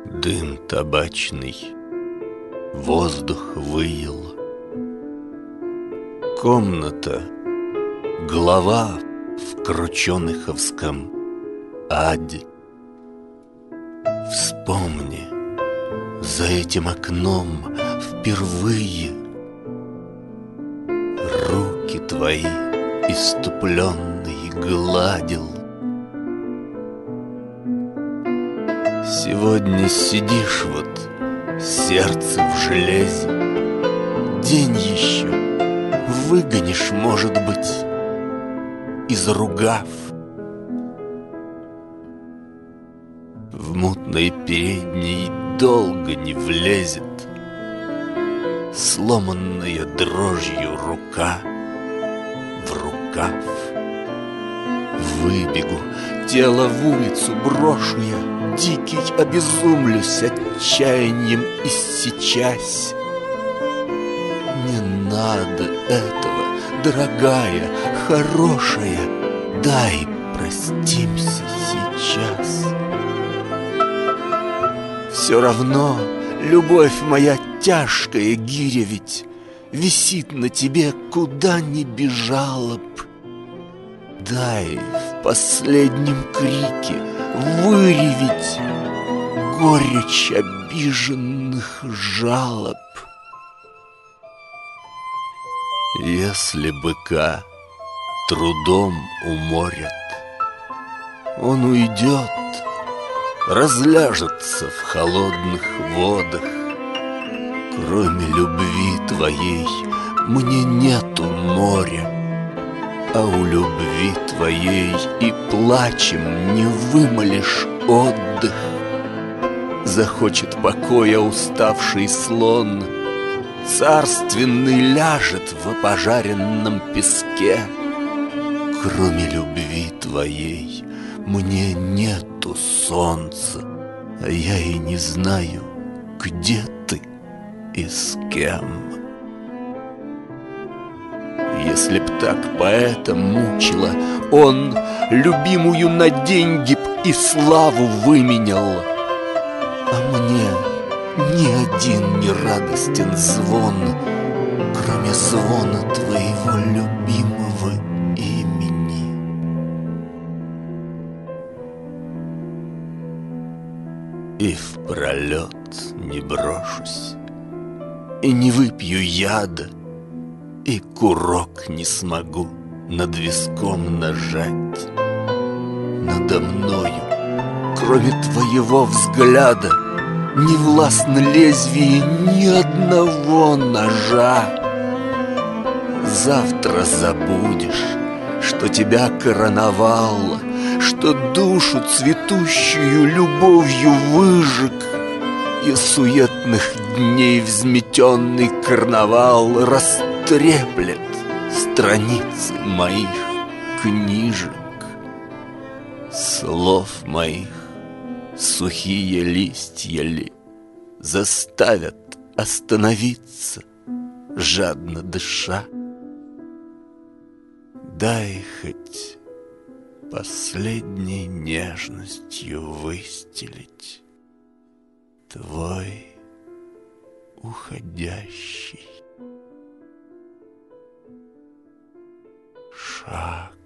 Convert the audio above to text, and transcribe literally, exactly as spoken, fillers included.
Дым табачный, воздух выел. Комната, глава в крученыховском аде. Вспомни, за этим окном впервые руки твои иступленные гладил. Сегодня сидишь вот, сердце в железе. День еще выгонишь, может быть, изругав. В мутной передней долго не влезет сломанная дрожью рука в рукав. Выбегу, тело в улицу брошу я, дикий обезумлюсь, отчаянием иссечась. Не надо этого, дорогая, хорошая, дай простимся сейчас. Все равно, любовь моя тяжкая гиря ведь висит на тебе, куда ни бежала б. Дай в последнем крике выревить горечь обиженных жалоб. Если быка трудом уморят, он уйдет, разляжется в холодных водах. Кроме любви твоей мне нету моря, а у любви твоей и плачем не вымолишь отдых. Захочет покоя уставший слон, царственный ляжет в опожаренном песке. Кроме любви твоей мне нету солнца, а я и не знаю, где ты и с кем. Если б так поэта мучило, он любимую на деньги б и славу выменял. А мне ни один не радостен звон, кроме звона твоего любимого имени. И впролет не брошусь, и не выпью яда, и курок не смогу над виском нажать. Надо мною, кроме твоего взгляда, не властно лезвие ни одного ножа. Завтра забудешь, что тебя короновало, что душу цветущую любовью выжег, и суетных дней взметенный карнавал растреплет страницы моих книжек. Слов моих сухие листья ли заставят остановиться, жадно дыша? Дай хоть последней нежностью выстелить твой уходящий шаг.